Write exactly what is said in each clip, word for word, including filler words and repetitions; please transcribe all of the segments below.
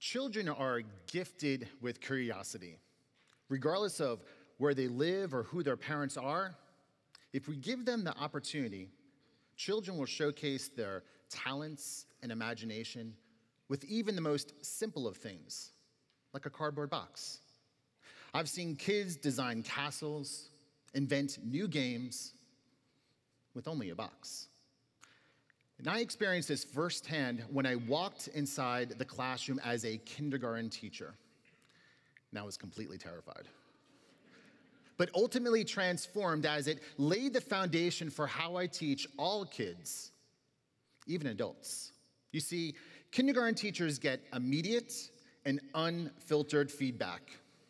Children are gifted with curiosity. Regardless of where they live or who their parents are, if we give them the opportunity, children will showcase their talents and imagination with even the most simple of things, like a cardboard box. I've seen kids design castles, invent new games with only a box. And I experienced this firsthand when I walked inside the classroom as a kindergarten teacher. And I was completely terrified. But ultimately transformed as it laid the foundation for how I teach all kids, even adults. You see, kindergarten teachers get immediate and unfiltered feedback.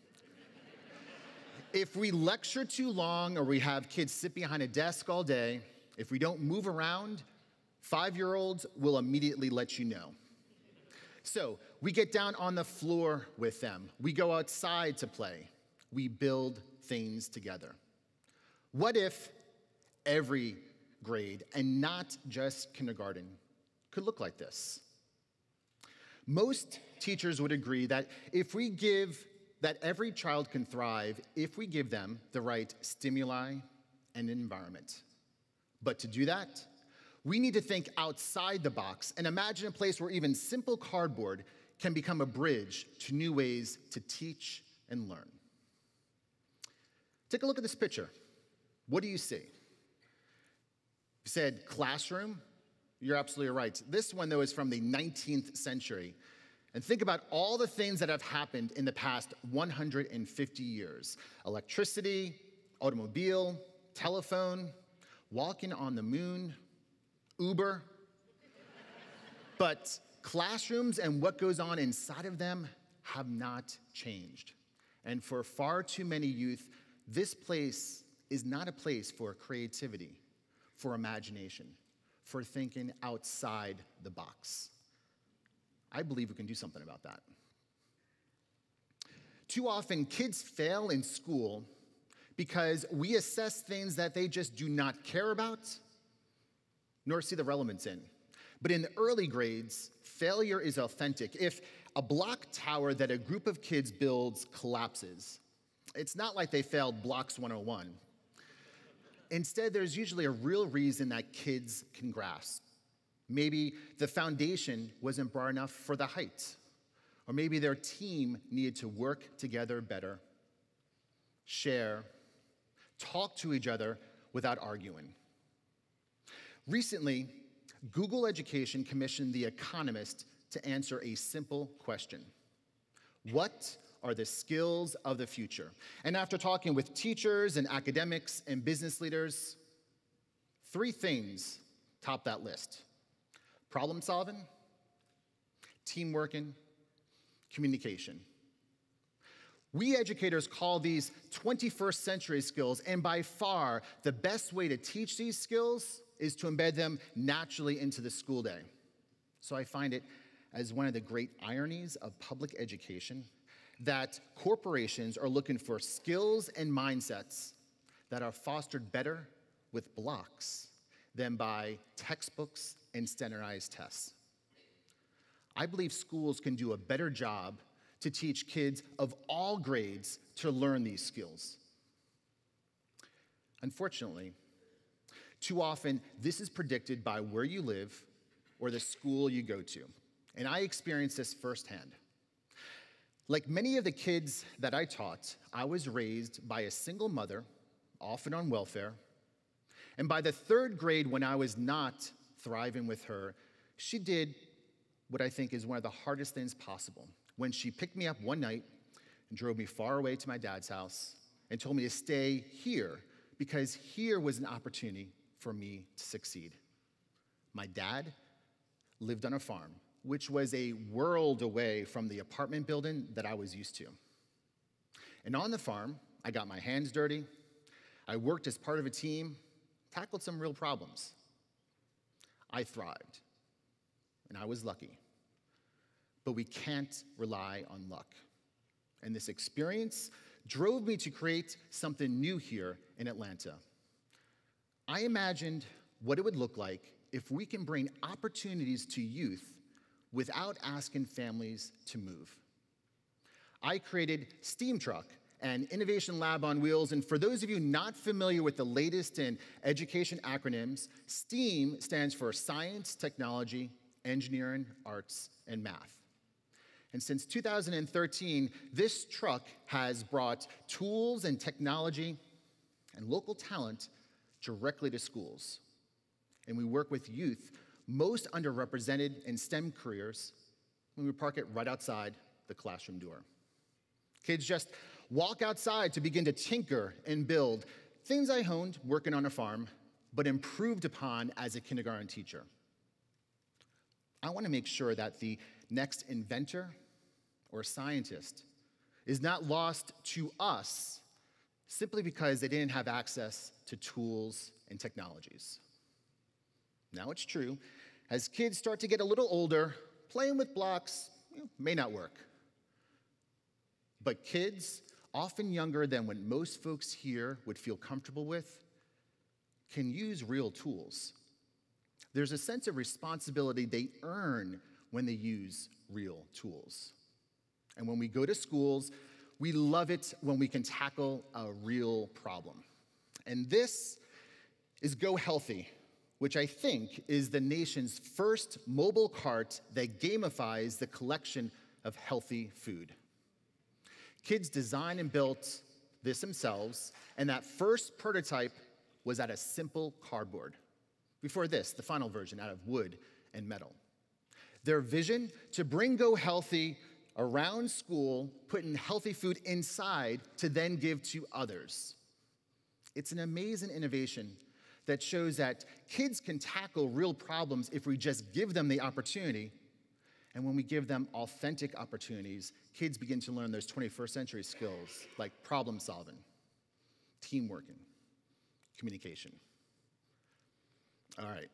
If we lecture too long or we have kids sit behind a desk all day, if we don't move around, five-year-olds will immediately let you know. So we get down on the floor with them. We go outside to play. We build things together. What if every grade, and not just kindergarten, could look like this? Most teachers would agree that if we give, that every child can thrive if we give them the right stimuli and environment. But to do that, we need to think outside the box and imagine a place where even simple cardboard can become a bridge to new ways to teach and learn. Take a look at this picture. What do you see? You said classroom? You're absolutely right. This one, though, is from the nineteenth century. And think about all the things that have happened in the past one hundred fifty years. Electricity, automobile, telephone, walking on the moon, Uber. But classrooms and what goes on inside of them have not changed. And for far too many youth, this place is not a place for creativity, for imagination, for thinking outside the box. I believe we can do something about that. Too often, kids fail in school because we assess things that they just do not care about, nor see the relevance in. But in the early grades, failure is authentic. If a block tower that a group of kids builds collapses, it's not like they failed Blocks one oh one. Instead, there's usually a real reason that kids can grasp. Maybe the foundation wasn't broad enough for the height, or maybe their team needed to work together better, share, talk to each other without arguing. Recently, Google Education commissioned The Economist to answer a simple question. What are the skills of the future? And after talking with teachers and academics and business leaders, three things top that list: problem solving, teamwork, and communication. We educators call these twenty-first century skills, and by far the best way to teach these skills is to embed them naturally into the school day. So I find it as one of the great ironies of public education that corporations are looking for skills and mindsets that are fostered better with blocks than by textbooks and standardized tests. I believe schools can do a better job to teach kids of all grades to learn these skills. Unfortunately, too often, this is predicted by where you live or the school you go to. And I experienced this firsthand. Like many of the kids that I taught, I was raised by a single mother, often on welfare. And by the third grade, when I was not thriving with her, she did what I think is one of the hardest things possible. When she picked me up one night and drove me far away to my dad's house and told me to stay here because here was an opportunity for me to succeed. My dad lived on a farm, which was a world away from the apartment building that I was used to. And on the farm, I got my hands dirty, I worked as part of a team, tackled some real problems. I thrived, and I was lucky. But we can't rely on luck. And this experience drove me to create something new here in Atlanta. I imagined what it would look like if we can bring opportunities to youth without asking families to move. I created Steam Truck, an innovation lab on wheels, and for those of you not familiar with the latest in education acronyms, STEAM stands for Science, Technology, Engineering, Arts, and Math. And since two thousand thirteen, this truck has brought tools and technology and local talent directly to schools. And we work with youth most underrepresented in STEM careers when we park it right outside the classroom door. Kids just walk outside to begin to tinker and build, things I honed working on a farm, but improved upon as a kindergarten teacher. I want to make sure that the next inventor or scientist is not lost to us simply because they didn't have access to tools and technologies. Now it's true, as kids start to get a little older, playing with blocks you know, may not work. But kids, often younger than what most folks here would feel comfortable with, can use real tools. There's a sense of responsibility they earn when they use real tools. And when we go to schools, we love it when we can tackle a real problem. And this is Go Healthy, which I think is the nation's first mobile cart that gamifies the collection of healthy food. Kids designed and built this themselves, and that first prototype was out of simple cardboard. Before this, the final version out of wood and metal. Their vision to bring Go Healthy around school, putting healthy food inside to then give to others. It's an amazing innovation that shows that kids can tackle real problems if we just give them the opportunity. And when we give them authentic opportunities, kids begin to learn those twenty-first century skills like problem solving, team working, communication. All right.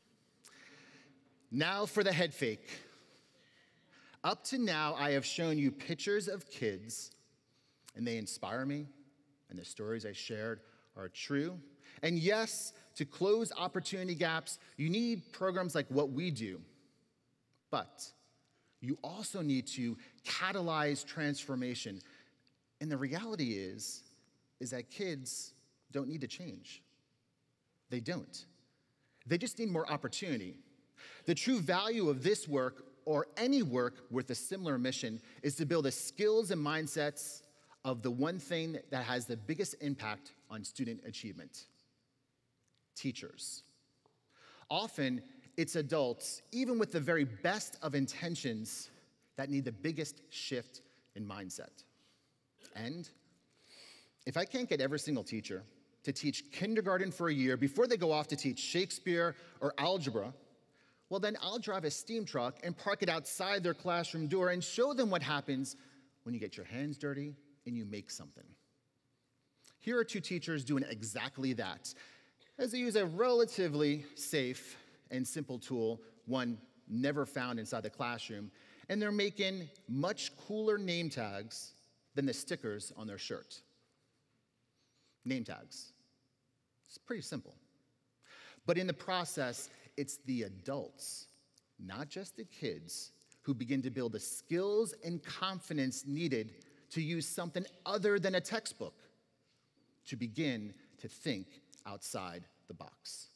Now for the head fake. Up to now, I have shown you pictures of kids, and they inspire me, and the stories I shared are true. And yes, to close opportunity gaps, you need programs like what we do. But you also need to catalyze transformation. And the reality is, is that kids don't need to change. They don't. They just need more opportunity. The true value of this work, or any work with a similar mission, is to build the skills and mindsets of the one thing that has the biggest impact on student achievement: teachers. Often, it's adults, even with the very best of intentions, that need the biggest shift in mindset. And if I can't get every single teacher to teach kindergarten for a year before they go off to teach Shakespeare or algebra, well, then I'll drive a steam truck and park it outside their classroom door and show them what happens when you get your hands dirty and you make something. Here are two teachers doing exactly that, as they use a relatively safe and simple tool, one never found inside the classroom, and they're making much cooler name tags than the stickers on their shirt. Name tags. It's pretty simple. But in the process, it's the adults, not just the kids, who begin to build the skills and confidence needed to use something other than a textbook to begin to think outside the box.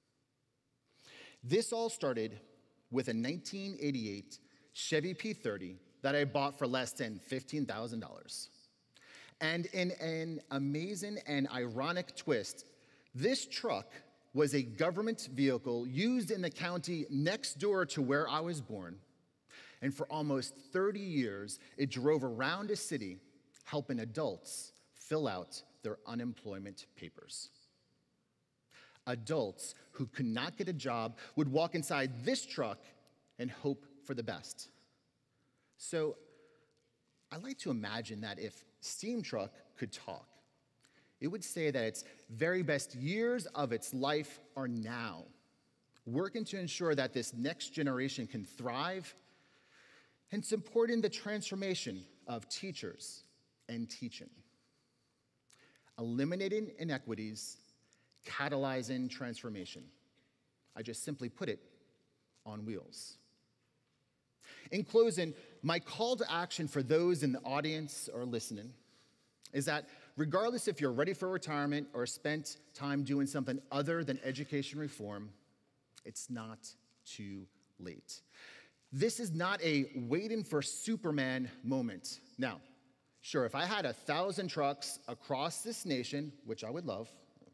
This all started with a nineteen eighty-eight Chevy P thirty that I bought for less than fifteen thousand dollars. And in an amazing and ironic twist, this truck was a government vehicle used in the county next door to where I was born. And for almost thirty years, it drove around a city helping adults fill out their unemployment papers. Adults who could not get a job would walk inside this truck and hope for the best. So I like to imagine that if Steam Truck could talk, it would say that its very best years of its life are now, working to ensure that this next generation can thrive and supporting the transformation of teachers and teaching, eliminating inequities, catalyzing transformation. I just simply put it on wheels. In closing, my call to action for those in the audience or listening is that regardless if you're ready for retirement or spent time doing something other than education reform, it's not too late. This is not a waiting for Superman moment. Now, sure, if I had a thousand trucks across this nation, which I would love,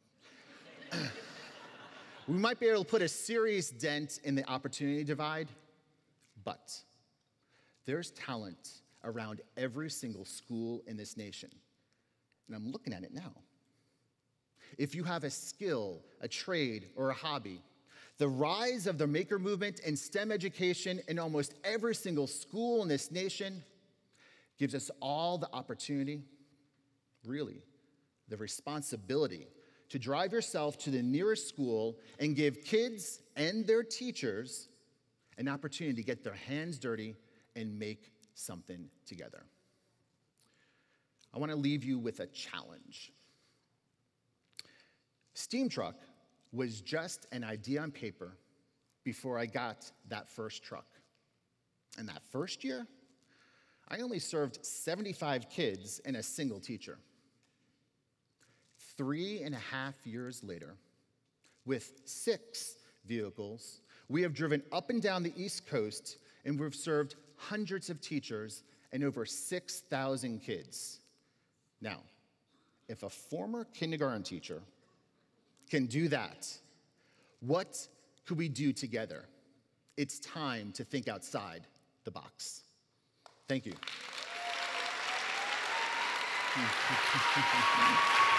we might be able to put a serious dent in the opportunity divide, but there's talent around every single school in this nation, and I'm looking at it now. If you have a skill, a trade, or a hobby, the rise of the maker movement and STEM education in almost every single school in this nation gives us all the opportunity, really, the responsibility to drive yourself to the nearest school and give kids and their teachers an opportunity to get their hands dirty and make something together. I want to leave you with a challenge. Steam truck was just an idea on paper before I got that first truck. And that first year, I only served seventy-five kids and a single teacher. Three and a half years later, with six vehicles, we have driven up and down the East Coast, and we've served hundreds of teachers and over six thousand kids. Now, if a former kindergarten teacher can do that, what could we do together? It's time to think outside the box. Thank you.